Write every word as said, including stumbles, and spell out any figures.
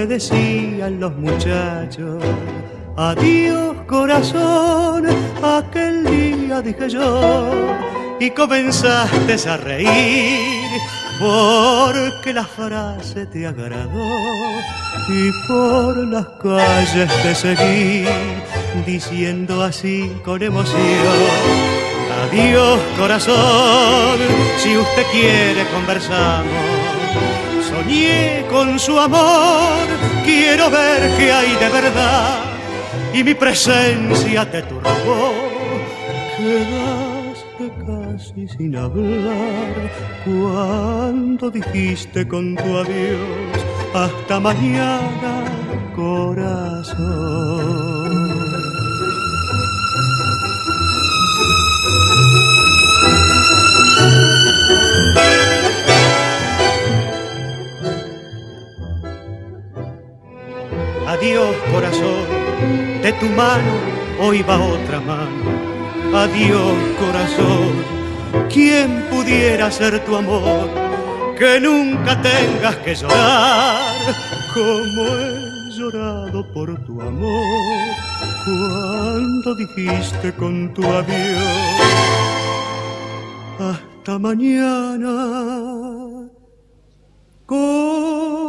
me decían los muchachos. Adiós corazón, aquel día dije yo, y comenzaste a reír, porque la frase te agradó, y por las calles te seguí, diciendo así con emoción: adiós corazón, si usted quiere conversamos. Soñé con su amor, quiero ver qué hay de verdad, y mi presencia te turbó. Quedaste casi sin hablar cuando dijiste con tu adiós: hasta mañana, corazón. Adiós corazón, de tu mano hoy va otra mano. Adiós corazón, ¿quién pudiera ser tu amor? Que nunca tengas que llorar como he llorado por tu amor cuando dijiste con tu adiós: hasta mañana, corazón.